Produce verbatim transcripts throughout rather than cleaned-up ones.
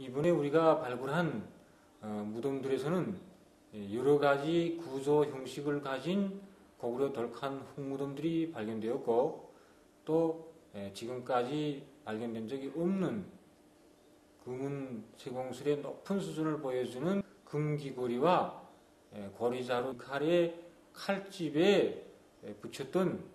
이번에 우리가 발굴한 어, 무덤들에서는 여러 가지 구조 형식을 가진 고구려 돌칸 흙무덤들이 발견되었고, 또 지금까지 발견된 적이 없는 금은 세공술의 높은 수준을 보여주는 금귀고리와 고리자루 칼의 칼집에 붙였던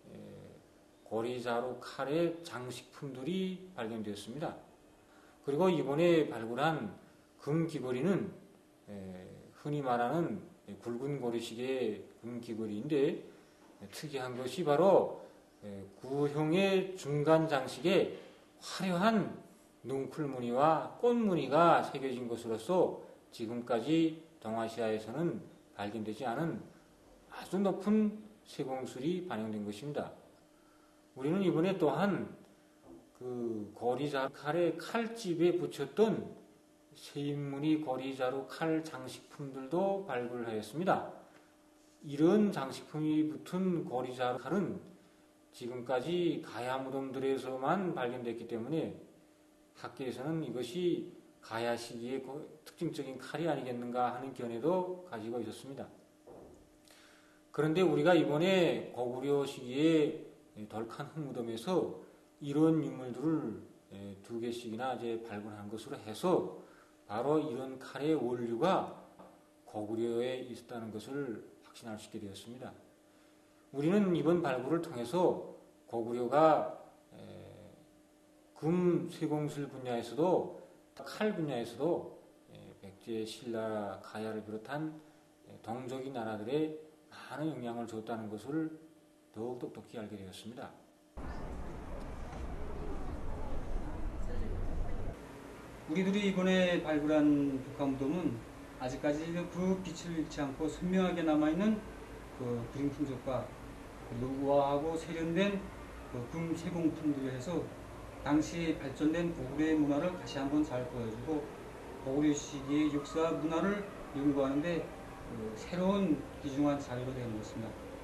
고리자루 칼의 장식품들이 발견되었습니다. 그리고 이번에 발굴한 금귀고리는 흔히 말하는 굵은 고리식의 금귀고리인데, 특이한 것이 바로 구형의 중간 장식에 화려한 넝쿨무늬와 꽃무늬가 새겨진 것으로서 지금까지 동아시아에서는 발견되지 않은 아주 높은 세공술이 반영된 것입니다. 우리는 이번에 또한 그 고리자루 칼의 칼집에 붙였던 세인무늬 고리자루 칼 장식품들도 발굴하였습니다. 이런 장식품이 붙은 고리자루 칼은 지금까지 가야 무덤들에서만 발견됐기 때문에 학계에서는 이것이 가야 시기의 특징적인 칼이 아니겠는가 하는 견해도 가지고 있었습니다. 그런데 우리가 이번에 고구려 시기의 돌칸 흙무덤에서 이런 유물들을 두 개씩이나 이제 발굴한 것으로 해서 바로 이런 칼의 원류가 고구려에 있었다는 것을 확신할 수 있게 되었습니다. 우리는 이번 발굴을 통해서 고구려가 금 세공술 분야에서도 칼 분야에서도 백제, 신라, 가야를 비롯한 동족인 나라들의 많은 영향을 줬다는 것을 더욱 똑똑히 알게 되었습니다. 우리들이 이번에 발굴한 북한무덤은 아직까지 그 빛을 잃지 않고 선명하게 남아있는 그 그림 풍속과 그리고 우아하고 세련된 그 금 세공품들을 해서 당시 발전된 고구려의 문화를 다시 한번 잘 보여주고 고구려 시기의 역사 문화를 연구하는데 그 새로운 귀중한 자료가 되는 것입니다.